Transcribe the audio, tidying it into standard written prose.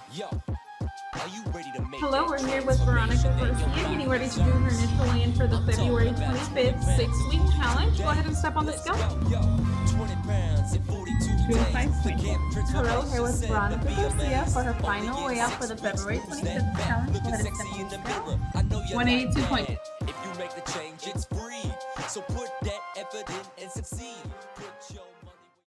Hello, we're here with Veronica Garcia, getting ready to do her initial weigh-in for the February 25th 6-week challenge. Go ahead and step on the scale. 205.4. Hello, here with Veronica Garcia for her final weigh-out for the February 25th challenge. Go ahead and step on the scale. 182.2.